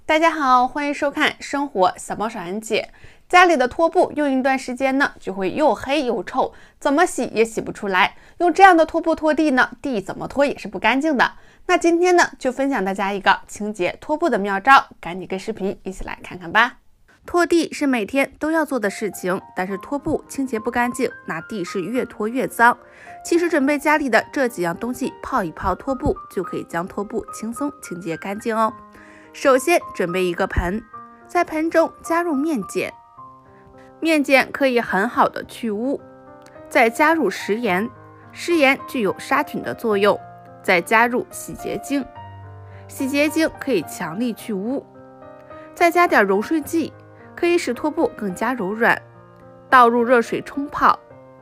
大家好，欢迎收看生活小帮手安姐。家里的拖布用一段时间呢，就会又黑又臭，怎么洗也洗不出来。用这样的拖布拖地呢，地怎么拖也是不干净的。那今天呢，就分享大家一个清洁拖布的妙招，赶紧跟视频一起来看看吧。拖地是每天都要做的事情，但是拖布清洁不干净，那地是越拖越脏。其实准备家里的这几样东西泡一泡拖布，就可以将拖布轻松清洁干净哦。首先准备一个盆，在盆中加入面碱，面碱可以很好的去污。再加入食盐，食盐具有杀菌的作用。再加入洗洁精，洗洁精可以强力去污。再加点柔顺剂，可以使拖布更加柔软。倒入热水冲泡。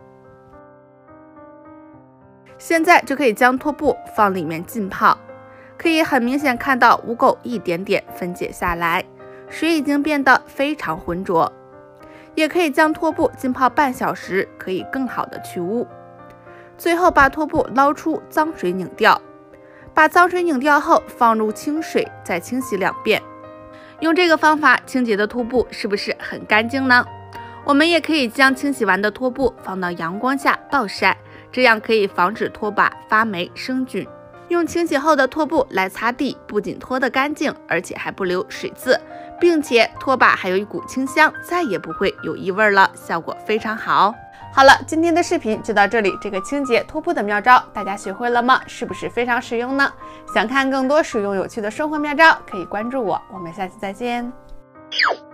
现在就可以将拖布放里面浸泡，可以很明显看到污垢一点点分解下来，水已经变得非常浑浊。也可以将拖布浸泡半小时，可以更好的去污。最后把拖布捞出，脏水拧掉。把脏水拧掉后，放入清水，再清洗2遍。用这个方法清洁的拖布是不是很干净呢？我们也可以将清洗完的拖布放到阳光下暴晒，这样可以防止拖把发霉生菌。用清洗后的拖布来擦地，不仅拖得干净，而且还不留水渍，并且拖把还有一股清香，再也不会有异味了，效果非常好。好了，今天的视频就到这里。这个清洁拖布的妙招大家学会了吗？是不是非常实用呢？想看更多实用有趣的生活妙招，可以关注我。我们下期再见。